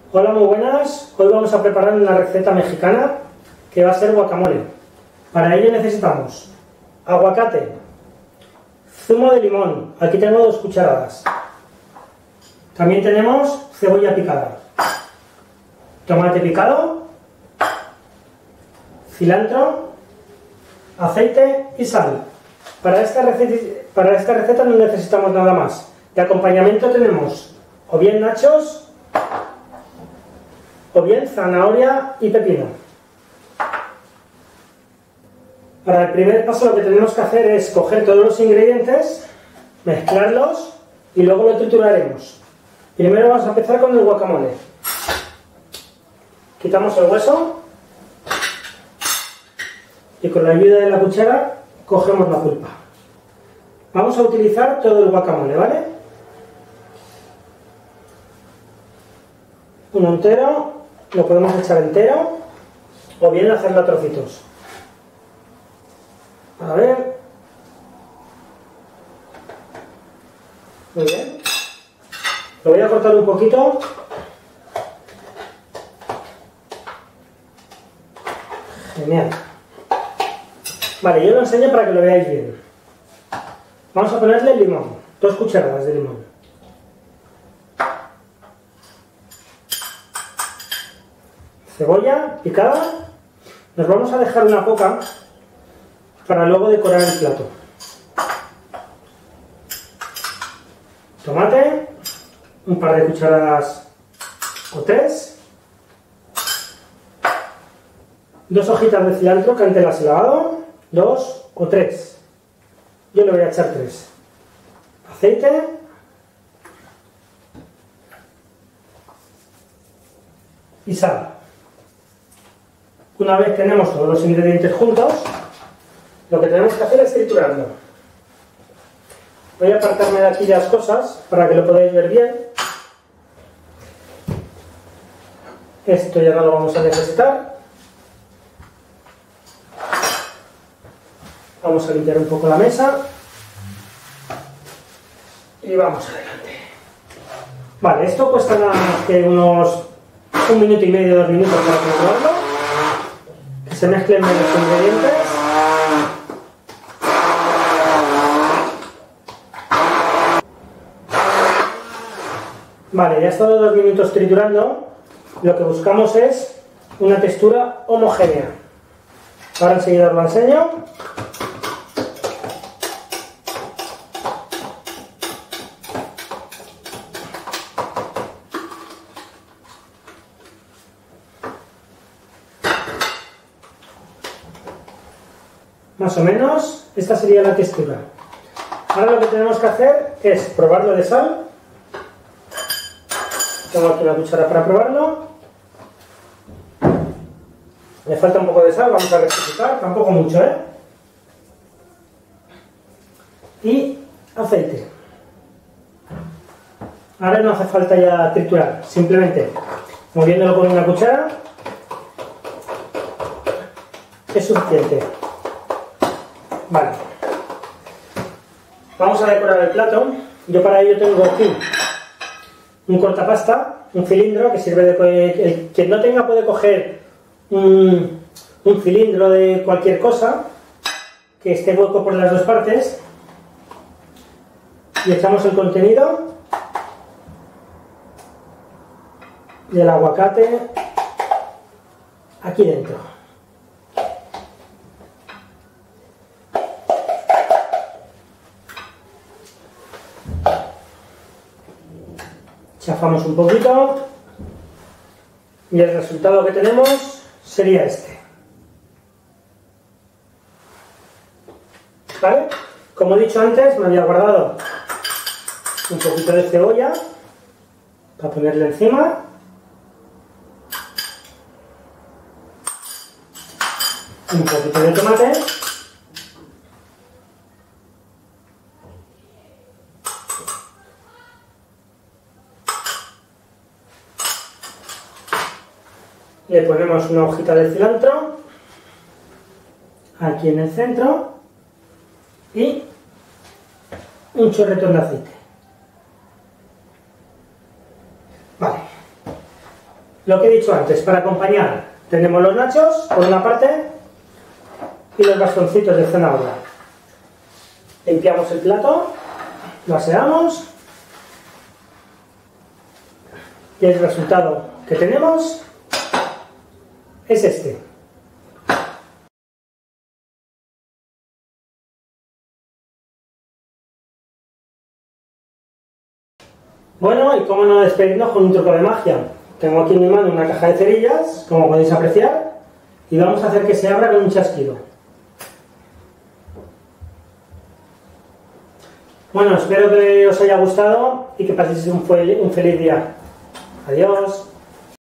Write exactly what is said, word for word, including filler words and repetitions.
Hola, muy buenas. Hoy vamos a preparar una receta mexicana que va a ser guacamole. Para ello necesitamos aguacate, zumo de limón, aquí tengo dos cucharadas. También tenemos cebolla picada, tomate picado, cilantro, aceite y sal. Para esta receta, para esta receta no necesitamos nada más. De acompañamiento tenemos o bien nachos o bien zanahoria y pepino. Para el primer paso lo que tenemos que hacer es coger todos los ingredientes, mezclarlos y luego lo trituraremos. Primero vamos a empezar con el guacamole. Quitamos el hueso y con la ayuda de la cuchara cogemos la pulpa. Vamos a utilizar todo el guacamole, ¿vale? Uno entero, lo podemos echar entero o bien hacerlo a trocitos. A ver. Muy bien. Lo voy a cortar un poquito. Genial. Vale, yo lo enseño para que lo veáis bien. Vamos a ponerle el limón. Dos cucharadas de limón. Cebolla picada. Nos vamos a dejar una poca para luego decorar el plato. Tomate, un par de cucharadas o tres. Dos hojitas de cilantro que antes las he lavado. Dos o tres. Yo le voy a echar tres. Aceite. Y sal. Una vez tenemos todos los ingredientes juntos, lo que tenemos que hacer es triturarlo. Voy a apartarme de aquí las cosas para que lo podáis ver bien. Esto ya no lo vamos a necesitar. Vamos a limpiar un poco la mesa. Y vamos adelante. Vale, esto cuesta nada más que unos un minuto y medio, dos minutos para triturarlo. Que se mezclen bien los ingredientes. Vale, ya he estado dos minutos triturando. Lo que buscamos es una textura homogénea. Ahora enseguida os lo enseño. Más o menos, esta sería la textura. Ahora lo que tenemos que hacer es probarlo de sal. Tengo aquí una cuchara para probarlo. Me falta un poco de sal, vamos a rectificar, tampoco mucho, ¿eh? Y aceite. Ahora no hace falta ya triturar, simplemente moviéndolo con una cuchara es suficiente. Vale. Vamos a decorar el plato. Yo para ello tengo aquí un cortapasta, un cilindro que sirve de... El quien no tenga puede coger un, un cilindro de cualquier cosa que esté hueco por las dos partes y echamos el contenido del aguacate aquí dentro. Chafamos un poquito y el resultado que tenemos sería este. ¿Vale? Como he dicho antes, me había guardado un poquito de cebolla para ponerle encima. Un poquito de tomate. Le ponemos una hojita de cilantro aquí en el centro y un chorretón de aceite. Vale. lo que he dicho antes, para acompañar tenemos los nachos por una parte y los bastoncitos de zanahoria. Limpiamos el plato, lo aseamos y el resultado que tenemos es este. Bueno, y cómo no despedirnos con un truco de magia. Tengo aquí en mi mano una caja de cerillas, como podéis apreciar, y vamos a hacer que se abra con un chasquido. Bueno, espero que os haya gustado y que paséis un, un feliz día. Adiós.